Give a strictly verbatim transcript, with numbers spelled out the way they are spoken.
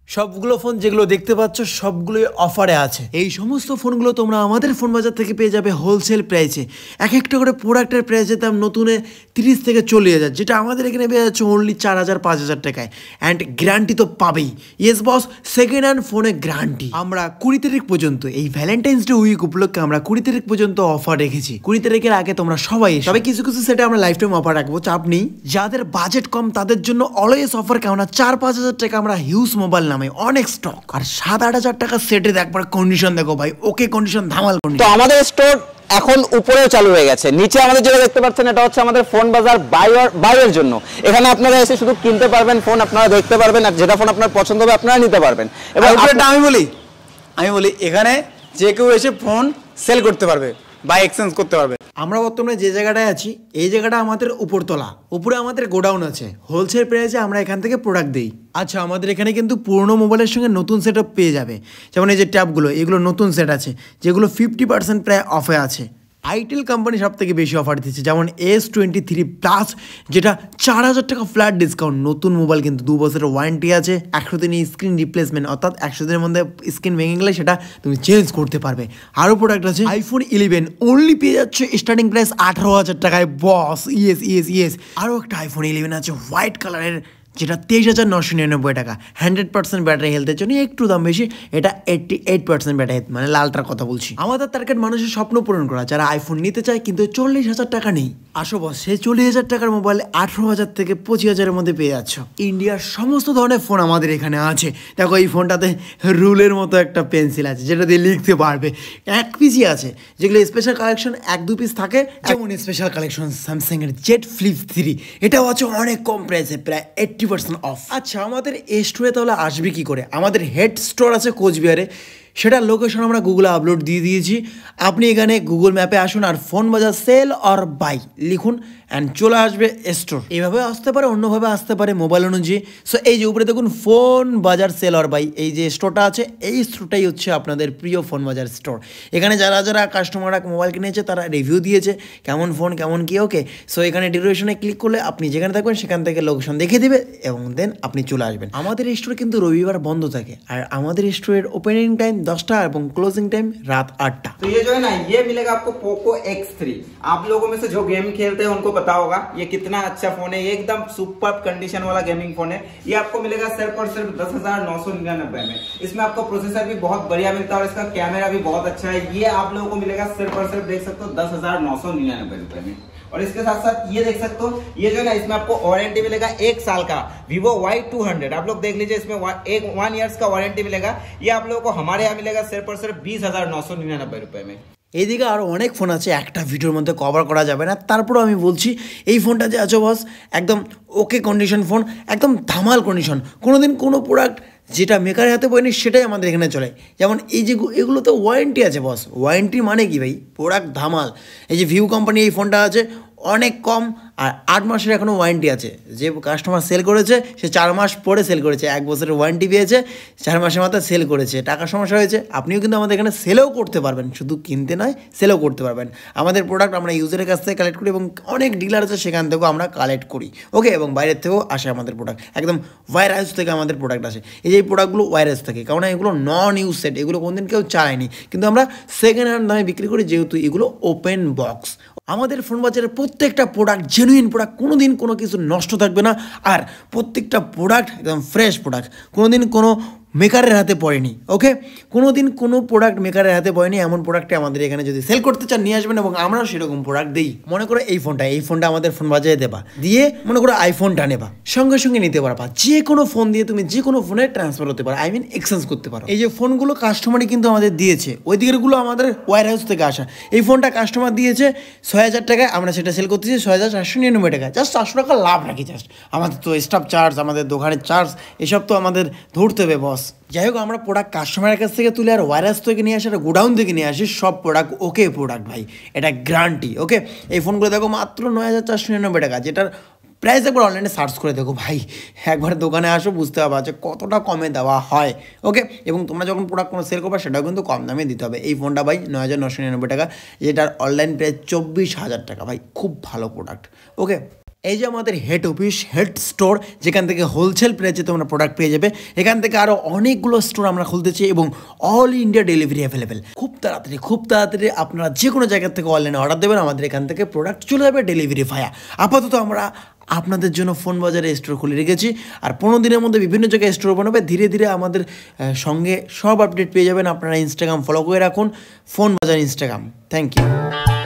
সবগুলো ফোন যেগুলো দেখতে পাচ্ছ সবগুলোই অফারে আছে। এই সমস্ত ফোনগুলো তোমরা আমাদের ফোন বাজার থেকে পেয়ে যাবে হোলসেল প্রাইসে। এক একটা করে প্রোডাক্টের প্রাইসের দাম নতুনে তিরিশ থেকে চল্লিশ হাজার, যেটা আমাদের এখানে পেয়ে যাচ্ছে অনলি চার হাজার পাঁচ হাজার টাকায়। অ্যান্ড গ্যারান্টি তো পাবেই। ইয়েস বস, সেকেন্ড হ্যান্ড ফোনে গ্যারান্টি। আমরা কুড়ি তারিখ পর্যন্ত, এই ভ্যালেন্টাইন্স ডে উইক উপলক্ষে আমরা কুড়ি তারিখ পর্যন্ত অফার রেখেছি। কুড়ি তারিখের আগে তোমরা সবাই, তবে কিছু কিছু সেটে আমরা লাইফ টাইম অফার রাখবো, চাপ নেই। যাদের বাজেট কম তাদের জন্য অলওয়েজ অফার, কেননা চার পাঁচ হাজার টাকা আমরা হিউজ মোবাইল নামে অনেক স্টক, আর সাত আট হাজার টাকা সেটে একবার কন্ডিশন দেখো ভাই, ওকে কন্ডিশন, ধামাল কন্ডিশন। তো আমাদের স্টোর এখন উপরেও চালু হয়ে গেছে। নিচে আমাদের যেটা দেখতে পাচ্ছেন এটা হচ্ছে আমাদের ফোন বাজার বাইর বাইরের জন্য। এখানে আপনারা এসে শুধু কিনতে পারবেন ফোন, আপনারা দেখতে পারবেন, আর যেটা ফোন আপনার পছন্দ হবে আপনারা নিতে পারবেন। এবার আমি বলি আমি বলি এখানে যে কেউ এসে ফোন সেল করতে পারবে বা এক্সচেঞ্জ করতে পারবে। আমরা বর্তমানে যে জায়গাটায় আছি এই জায়গাটা আমাদের উপরতলা, উপরে আমাদের গোডাউন আছে। হোলসেল প্রাইসে আমরা এখান থেকে প্রোডাক্ট দিই। আচ্ছা, আমাদের এখানে কিন্তু পুরনো মোবাইলের সঙ্গে নতুন সেট আপ পেয়ে যাবে। যেমন এই যে ট্যাবগুলো, এগুলো নতুন সেট আছে যেগুলো ফিফটি পার্সেন্ট প্রায় অফে আছে। আইটেল কোম্পানি সব থেকে বেশি অফার দিচ্ছে, যেমন এস টোয়েন্টি থ্রি প্লাস, যেটা চার হাজার টাকা ফ্ল্যাট ডিসকাউন্ট। নতুন মোবাইল কিন্তু দু বছরের ওয়ারেন্টি আছে, একশো দিনের স্ক্রিন রিপ্লেসমেন্ট, অর্থাৎ একশো দিনের মধ্যে স্ক্রিন ভেঙে গেলে সেটা তুমি চেঞ্জ করতে পারবে। আরও প্রোডাক্ট আছে আইফোন ইলেভেন, অনলি পেয়ে যাচ্ছে স্টার্টিং প্রাইস আঠারো হাজার টাকায় বস। ইয়েস ইয়েস ইয়েস আরও একটা আইফোন ইলেভেন আছে হোয়াইট কালারের, যেটা তেইশ হাজার নশো নিরানব্বই টাকা। হান্ড্রেড পার্সেন্ট ব্যাটারি হেলথের জন্য একটু দাম বেশি, এটা eighty eight percent battery health, মানে লালটার কথা বলছি। আমাদের টার্গেট মানুষের স্বপ্ন পূরণ করা, যারা আইফোন নিতে চায় কিন্তু চল্লিশ হাজার টাকা নেই। আসো বস, সেই চল্লিশ হাজার টাকার মোবাইল আঠারো হাজার থেকে পঁচিশ হাজারের মধ্যে পেয়ে যাচ্ছ। ইন্ডিয়ার সমস্ত ধরনের ফোন আমাদের এখানে আছে। দেখো এই ফোনটাতে রুলের মতো একটা পেন্সিল আছে, যেটা দিয়ে লিখতে পারবে। এক পিসই আছে, যেগুলো স্পেশাল কালেকশন এক দু পিস থাকে। যেমন স্পেশাল কালেকশন স্যামসাং এর জেড ফ্লিপ থ্রি, এটাও আছে অনেক কম প্রাইসে, প্রায় এইট্টি পার্সেন্ট অফ। আচ্ছা, আমাদের এই স্টোরে তাহলে আসবে কি করে? আমাদের হেড স্টোর আছে কোচবিহারে, সেটার লোকেশন আমরা গুগলে আপলোড দিয়ে দিয়েছি। আপনি এখানে গুগল ম্যাপে আসুন আর phone Bazaar sale or buy লিখুন অ্যান্ড চলে আসবে স্টোর। এইভাবে আসতে পারে, অন্যভাবে আসতে পারে মোবাইল অনুযায়ী। সো এই যে উপরে দেখুন phone Bazaar sale or by, এই যে স্টোরটা আছে, এই স্টোরটাই হচ্ছে আপনাদের প্রিয় ফোন বাজার স্টোর। এখানে যারা যারা কাস্টমাররা মোবাইল কিনেছে তারা রিভিউ দিয়েছে কেমন ফোন কেমন কি। ওকে, সো এখানে ডিউরেশনে ক্লিক করলে আপনি যেখানে থাকবেন সেখান থেকে লোকেশন দেখিয়ে দেবে এবং দেন আপনি চলে আসবেন। আমাদের স্টোর কিন্তু রবিবার বন্ধ থাকে, আর আমাদের স্টোরের ওপেনিং টাইম দশটা এবং ক্লোজিং টাইম রাত আটটা। तो ये जो है ना, ये मिलेगा आपको पोको एक्स थ्री। आप लोगों में से जो गेम खेलते हैं उनको पता होगा ये कितना अच्छा फोन है। ये एकदम सुपर कंडीशन वाला गेमिंग फोन है। ये आपको मिलेगा सिर्फ और सिर्फ दस हजार नौ सौ निन्यानबे में। इसमें आपको प्रोसेसर भी बहुत बढ़िया मिलता है और इसका कैमरा भी बहुत अच्छा है। ये आप लोगों को मिलेगा सिर्फ और सिर्फ देख सकते हो दस हजार नौ सौ निन्यानबे रुपए में। और इसके साथ साथ ये देख सकते हो, ये जो है ना, इसमें आपको वारंटी मिलेगा एक साल का Vivo वाई टू हंड्रेड। आप लोग देख लीजिए, इसमें एक वन ईयर्स का वारंटी मिलेगा। ये आप लोगों को हमारे यहाँ मिलेगा सिर्फ और सिर्फ बीस हजार नौ सौ निन्यानबे रुपए में। এইদিকে আরও অনেক ফোন আছে, একটা ভিডিওর মধ্যে কভার করা যাবে না। তারপরেও আমি বলছি, এই ফোনটা যে আছে বস, একদম ওকে কন্ডিশন ফোন, একদম ধামাল কন্ডিশন। কোনোদিন কোনো প্রোডাক্ট যেটা মেকারের হাতে পড়েনি সেটাই আমাদের এখানে চলে। যেমন এই যে এগুলো তো ওয়ারেন্টি আছে বস। ওয়ারেন্টি মানে কি ভাই, প্রোডাক্ট ধামাল। এই যে ভিউ কোম্পানি এই ফোনটা আছে অনেক কম, আর আট মাসের এখনও ওয়ারেন্টি আছে। যে কাস্টমার সেল করেছে সে চার মাস পরে সেল করেছে, এক বছরের ওয়ারেন্টি পেয়েছে, চার মাসের মাথায় সেল করেছে, টাকা সমস্যা হয়েছে। আপনিও কিন্তু আমাদের এখানে সেলও করতে পারবেন, শুধু কিনতে নয় সেলও করতে পারবেন। আমাদের প্রোডাক্ট আমরা ইউজারের কাছ থেকে কালেক্ট করি এবং অনেক ডিলার আছে সেখান থেকেও আমরা কালেক্ট করি। ওকে, এবং বাইরের থেকেও আসে আমাদের প্রোডাক্ট, একদম ওয়ার হাউস থেকে আমাদের প্রোডাক্ট আসে। এই যে এই প্রোডাক্টগুলো ওয়ার হাউস থেকে, কারণ এগুলো নন ইউজ সেট, এগুলো কোনদিন কেউ চালায়নি, কিন্তু আমরা সেকেন্ড হ্যান্ড দামে বিক্রি করি, যেহেতু এগুলো ওপেন বক্স। আমাদের ফোন বাজারের প্রত্যেকটা প্রোডাক্ট জেনুইন প্রোডাক্ট, কোনো দিন কোনো কিছু নষ্ট থাকবে না, আর প্রত্যেকটা প্রোডাক্ট একদম ফ্রেশ প্রোডাক্ট, কোনো দিন কোনো মেকারের হাতে পড়েনি। ওকে, কোনো দিন কোনো প্রোডাক্ট মেকারের হাতে পড়েনি, এমন প্রোডাক্টে আমাদের এখানে যদি সেল করতে চান নিয়ে আসবেন এবং আমরাও সেরকম প্রোডাক্ট দিই। মনে করো এই ফোনটা এই ফোনটা আমাদের ফোন বাজারে দেবা, দিয়ে মনে করো আইফোনটা নেবা, সঙ্গে সঙ্গে নিতে পারবা। যে কোনো ফোন দিয়ে তুমি যে কোনো ফোনে ট্রান্সফার হতে পারো, আই মিন এক্সচেঞ্জ করতে পারো। এই যে ফোনগুলো কাস্টমারই কিন্তু আমাদের দিয়েছে, ওই দিকেরগুলো আমাদের ওয়ার হাউস থেকে আসা। এই ফোনটা কাস্টমার দিয়েছে ছয় হাজার টাকায়, আমরা সেটা সেল করতেছি ছয় হাজার চারশো নিরানব্বই টাকা। জাস্ট চারশো টাকা লাভ রাখি জাস্ট। আমাদের তো স্টাফ চার্জ, আমাদের দোকানের চার্জ, এসব তো আমাদের ধরতে হবে বস। যাই হোক, আমরা প্রোডাক্ট কাস্টমারের কাছ থেকে তুলে আর ওয়ার হাউস থেকে নিয়ে আসি, আর গোডাউন থেকে নিয়ে আসি, সব প্রোডাক্ট ওকে প্রোডাক্ট ভাই, এটা গ্যারান্টি। ওকে, এই ফোনগুলো দেখো মাত্র নয় হাজার চারশো নিরানব্বই টাকা, যেটার প্রাইস একবার অনলাইনে সার্চ করে দেখো ভাই, একবার দোকানে আসো বুঝতে পারবা যে কতটা কমে দেওয়া হয়। ওকে, এবং তোমরা যখন প্রোডাক্ট কোনো সেল করবে সেটাও কিন্তু কম দামে দিতে হবে। এই ফোনটা ভাই নয় হাজার নশো নিরানব্বই টাকা, যেটার অনলাইন প্রাইস চব্বিশ হাজার টাকা ভাই, খুব ভালো প্রোডাক্ট। ওকে। এই যে আমাদের হেড অফিস হেড স্টোর, যেখান থেকে হোলসেল প্রাইসে তোমরা প্রোডাক্ট পেয়ে যাবে। এখান থেকে আরও অনেকগুলো স্টোর আমরা খুলতেছি এবং অল ইন্ডিয়া ডেলিভারি অ্যাভেলেবেল। খুব তাড়াতাড়ি খুব তাড়াতাড়ি আপনারা যে কোনো জায়গা থেকে অনলাইনে অর্ডার দেবেন, আমাদের এখান থেকে প্রোডাক্ট চলে যাবে ডেলিভারি ভায়া। আপাতত আমরা আপনাদের জন্য ফোন বাজারে স্টোর খুলে রেখেছি, আর পনেরো দিনের মধ্যে বিভিন্ন জায়গায় স্টোর বানাবে। ধীরে ধীরে আমাদের সঙ্গে সব আপডেট পেয়ে যাবেন। আপনারা ইনস্টাগ্রাম ফলো করে রাখুন, ফোন বাজার ইনস্টাগ্রাম। Thank you.